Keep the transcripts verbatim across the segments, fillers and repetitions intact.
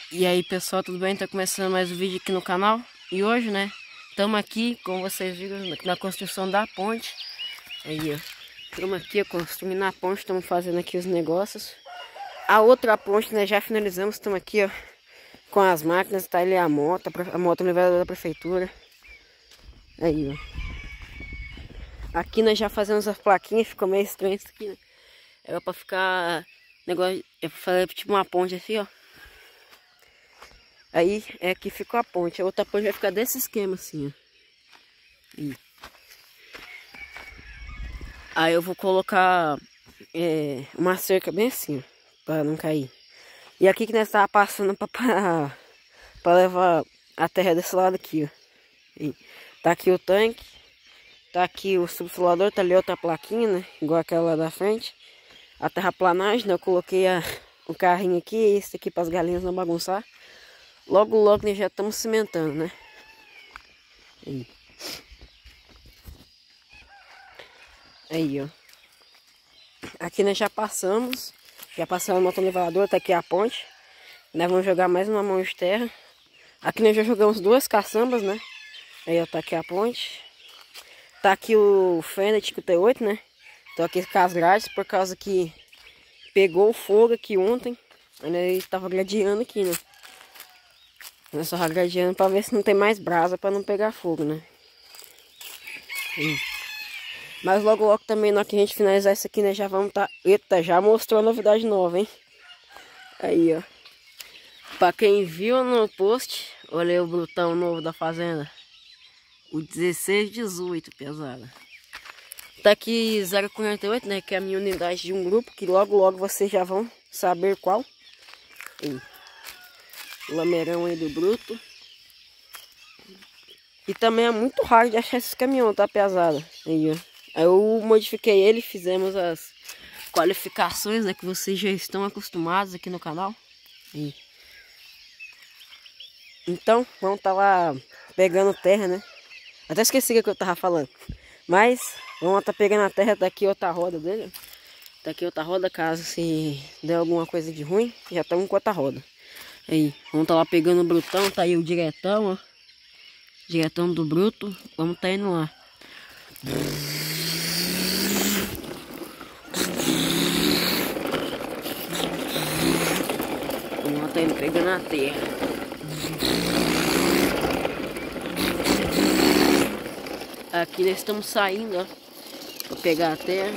E aí pessoal, tudo bem? Tá começando mais um vídeo aqui no canal. E hoje, né, estamos aqui, como vocês viram, na construção da ponte. Aí, ó, estamos aqui ó, construindo a ponte, estamos fazendo aqui os negócios. A outra ponte, né, já finalizamos, estamos aqui, ó, com as máquinas, tá ali a moto, a moto levada da prefeitura. Aí, ó. Aqui nós já fazemos as plaquinhas, ficou meio estranho isso aqui, né? Era pra ficar, negócio, eu falei tipo uma ponte assim, ó. Aí é que ficou a ponte. A outra ponte vai ficar desse esquema assim, ó. E... Aí eu vou colocar é, uma cerca bem assim, ó, pra não cair. E aqui que nós estávamos passando pra, pra, pra levar a terra desse lado aqui, ó. E tá aqui o tanque. Tá aqui o subsolador, tá ali outra plaquinha, né? Igual aquela lá da frente. A terraplanagem, né? Eu coloquei a, o carrinho aqui, esse aqui para as galinhas não bagunçar. Logo, logo nós já estamos cimentando, né? Aí. Aí, ó. Aqui nós já passamos. Já passamos o motonelevador, tá aqui a ponte. Nós vamos jogar mais uma mão de terra. Aqui nós já jogamos duas caçambas, né? Aí, ó, tá aqui a ponte. Tá aqui o Fender T oito, né? Tô aqui com as grades por causa que pegou fogo aqui ontem. Ele tava gradeando aqui, né? Nós só gradeando pra ver se não tem mais brasa pra não pegar fogo, né? Hum. Mas logo logo também, na hora que a gente finalizar isso aqui, né? Já vamos tá... Eita, já mostrou a novidade nova, hein? Aí, ó. Pra quem viu no post, olha aí o brutão novo da fazenda. O dezesseis dezoito, pesada. Tá aqui zero quarenta e oito, né? Que é a minha unidade de um grupo. Que logo logo vocês já vão saber qual. Aí. Lameirão aí do bruto. E também é muito raro de achar esses caminhões, tá, pesada. Aí, ó. Aí eu modifiquei ele, fizemos as qualificações, né? Que vocês já estão acostumados aqui no canal. Aí. Então, vamos tá lá pegando terra, né? Até esqueci o que eu tava falando. Mas, vamos tá pegando a terra daqui, outra roda dele. Daqui outra roda, caso se der alguma coisa de ruim, já estamos com outra roda. Aí, vamos tá lá pegando o brutão, tá aí o diretão, ó. Diretão do bruto, vamos tá indo lá. Vamos lá, tá indo pegando a terra. Aqui nós estamos saindo, ó, pra pegar a terra.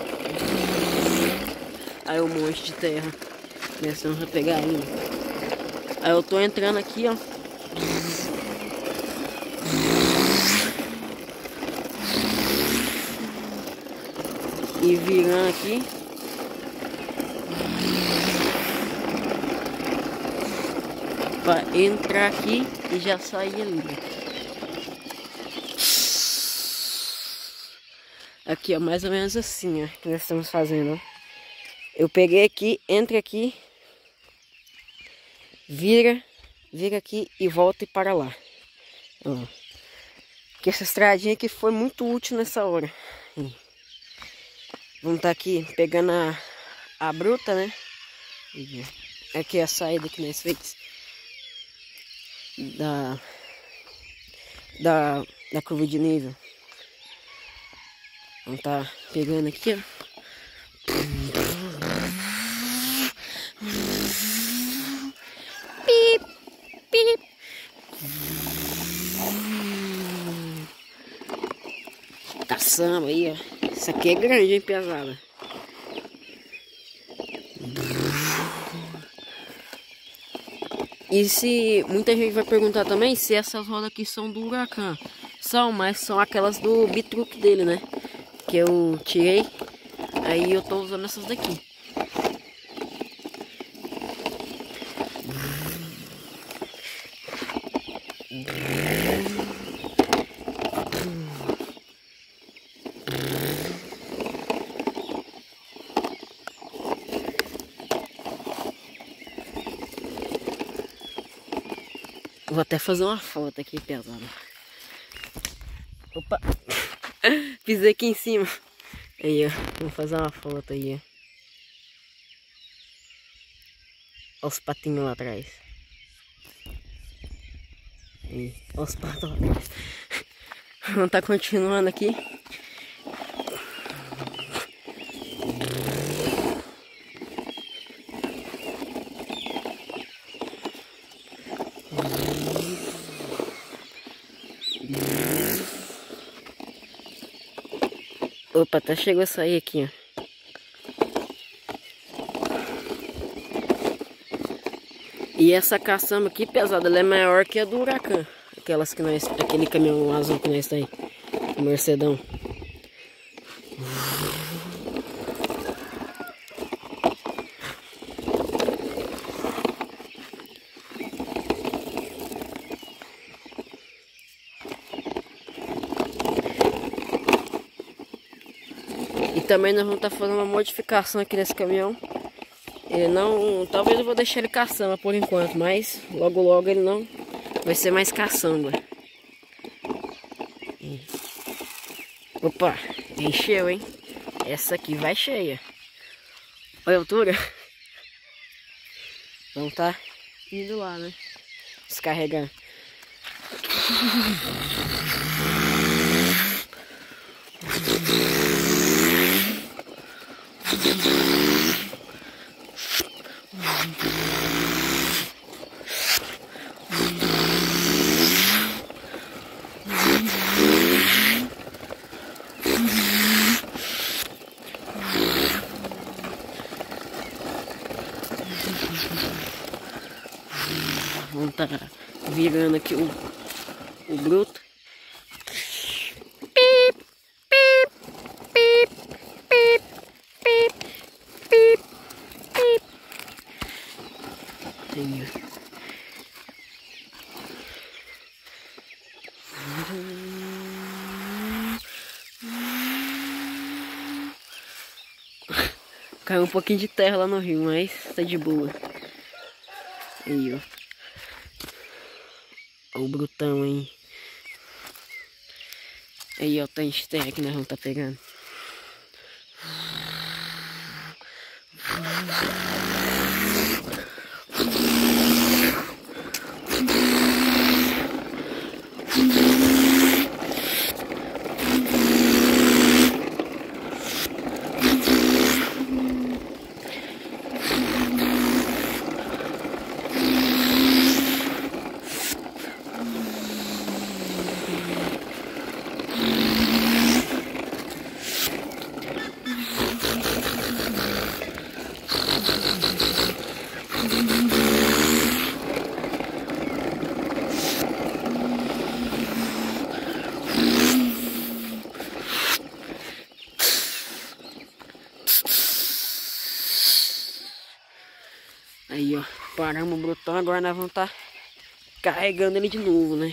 Aí um monte de terra. Nós estamos pra pegar ainda. Aí eu tô entrando aqui, ó. E virando aqui. Pra entrar aqui e já sair ali. Aqui, ó, mais ou menos assim, ó, que nós estamos fazendo, ó. Eu peguei aqui, entra aqui, vira, vira aqui e volta e para lá. Ó. Que essa estradinha aqui foi muito útil nessa hora. Vamos estar tá aqui pegando a, a bruta, né? Aqui é a saída que nós fez da, da, da curva de nível. Vamos tá pegando aqui, ó. Pip, pip. Caçamba aí, ó. Isso aqui é grande, hein, pesada. E se muita gente vai perguntar também se essas rodas aqui são do Huracan. São, mas são aquelas do bitruck dele, né? Que eu tirei. Aí eu tô usando essas daqui. Vou até fazer uma foto aqui, pesada. Opa! Pisei aqui em cima. Aí, ó. Vou fazer uma foto aí, ó. Olha os patinhos lá atrás. E olha os patos lá atrás. Vamos tá continuando aqui. Opa, até chegou a sair aqui, ó. E essa caçamba aqui, pesada, ela é maior que a do Huracan. Aquelas que nós, aquele caminhão azul que nós tá aí. O Mercedão. E também nós vamos estar fazendo uma modificação aqui nesse caminhão. Ele não... Talvez eu vou deixar ele caçamba por enquanto, mas logo logo ele não vai ser mais caçamba. Opa, encheu, hein? Essa aqui vai cheia. Olha a altura. Então tá indo lá, né? Descarregar. Vamos tá virando aqui o, o bruto. Pip, pip, pip, pip, pip, pip, pip. Aí, ó. Caiu um pouquinho de terra lá no rio, mas tá de boa. Aí, ó. Olha o brutão, hein? Aí, ó, tá em terra que nós vamos tá pegando. Aí, ó, paramos o brutão, agora nós vamos estar tá carregando ele de novo, né?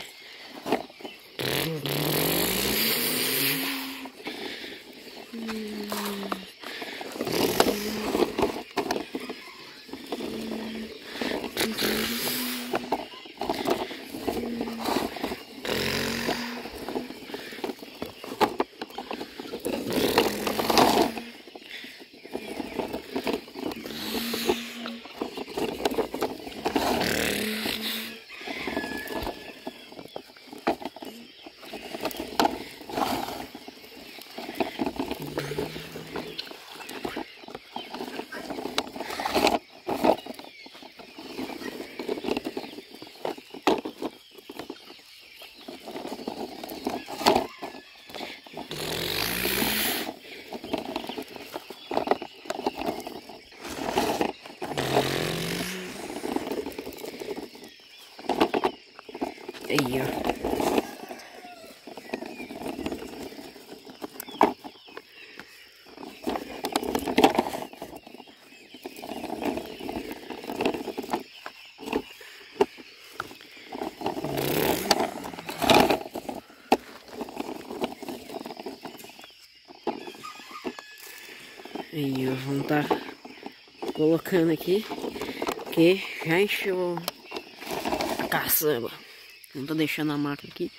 Aí, ó. Aí, ó, vamos tá colocando aqui, que já encheu a caçamba. Não tô deixando a máquina aqui.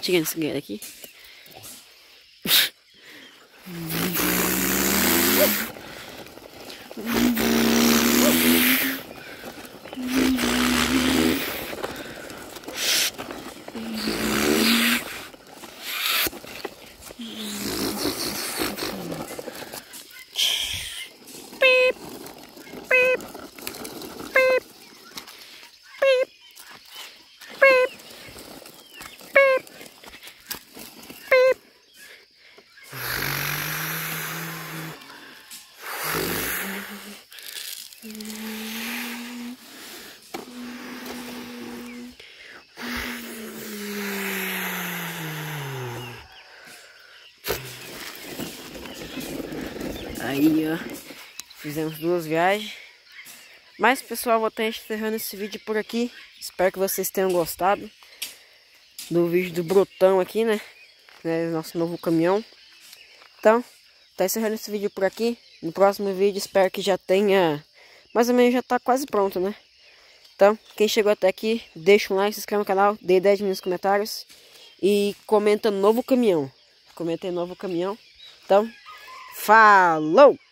tirando esse galho aqui. Aí, ó, fizemos duas viagens. Mas, pessoal, vou estar encerrando esse vídeo por aqui. Espero que vocês tenham gostado do vídeo do brotão aqui, né? É, nosso novo caminhão. Então, tá encerrando esse vídeo por aqui. No próximo vídeo, espero que já tenha... Mais ou menos já tá quase pronto, né? Então, quem chegou até aqui, deixa um like, se inscreve no canal, dê dez nos comentários. E comenta novo caminhão. Comenta aí novo caminhão. Então... Falou!